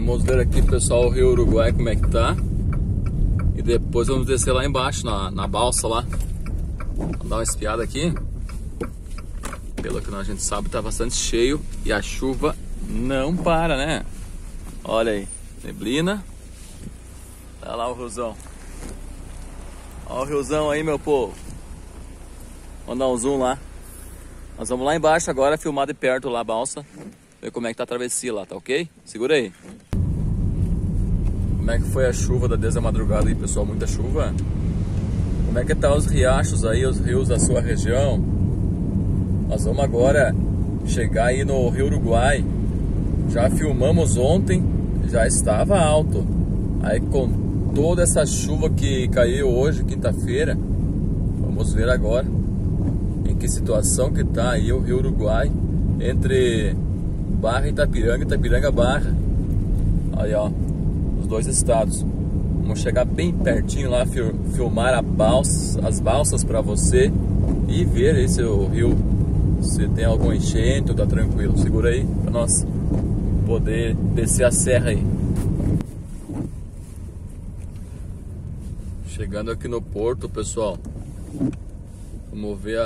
Vamos ver aqui, pessoal, o Rio Uruguai como é que tá. E depois vamos descer lá embaixo, na balsa lá. Vamos dar uma espiada aqui. Pelo que a gente sabe, tá bastante cheio. E a chuva não para, né? Olha aí, neblina. Olha lá o riozão. Olha o riozão aí, meu povo. Vamos dar um zoom lá. Nós vamos lá embaixo agora, filmar de perto lá a balsa. Ver como é que tá a travessia lá, tá ok? Segura aí. Como é que foi a chuva desde a madrugada aí, pessoal? Muita chuva? Como é que tá os riachos aí, os rios da sua região? Nós vamos agora chegar aí no Rio Uruguai. Já filmamos ontem, já estava alto. Aí com toda essa chuva que caiu hoje, quinta-feira, vamos ver agora em que situação que tá aí o Rio Uruguai, entre Barra e Itapiranga, Itapiranga Barra. Aí ó, os dois estados. Vamos chegar bem pertinho lá, filmar as balsas para você e ver aí se o rio, se tem algum enchente ou tá tranquilo. Segura aí para nós poder descer a serra aí. Chegando aqui no porto, pessoal. Vamos ver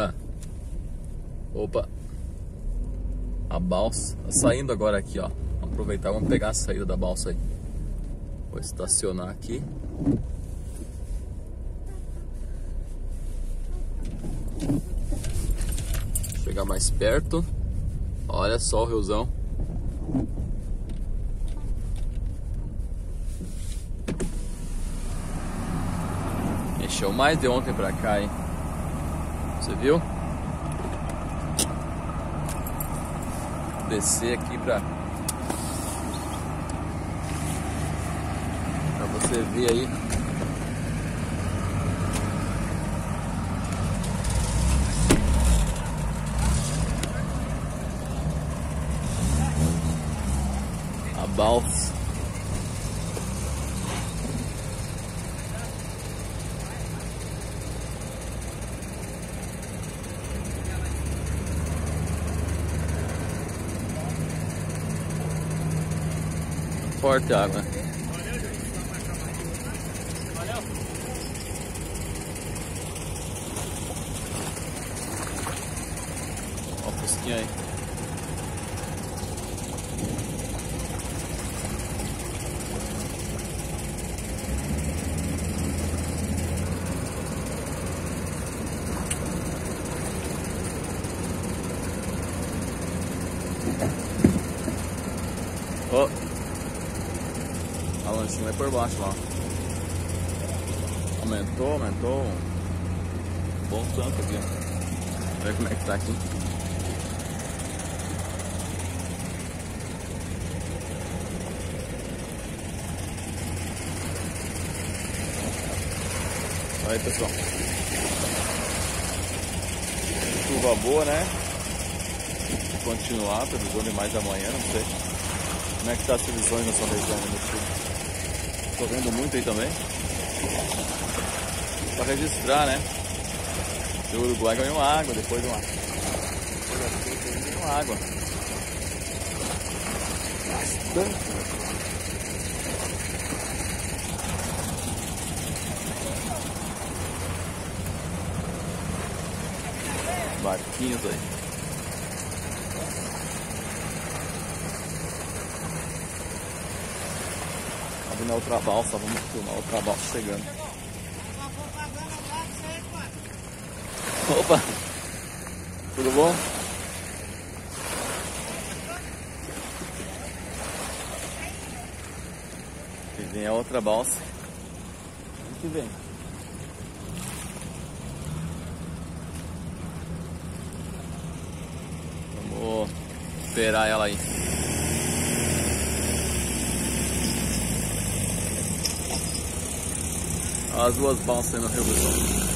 a balsa. Tá saindo agora aqui, ó. Vamos aproveitar, vamos pegar a saída da balsa aí. Vou estacionar aqui. Chegar mais perto. Olha só o riozão. Encheu mais de ontem pra cá, hein? Você viu? Descer aqui pra você ver aí. A balsa. Forte a água. Olha o fusquinha aí. Oh. A lanchinha vai por baixo lá. Aumentou um bom tanto aqui. Olha ver como é que tá aqui. Aí, pessoal. Chuva boa, né? Vou continuar, previsão de mais amanhã, não sei. Como é que tá as previsões na sua região no sul? Tô vendo muito aí também. Pra registrar, né? O Uruguai ganhou água depois de uma água. Bastante. Barquinhos aí. Na outra balsa, vamos filmar outra balsa chegando. Opa! Tudo bom? Aqui vem a outra balsa. Aqui vem. Vamos esperar ela aí. As duas balsas aí no Rio do Sul.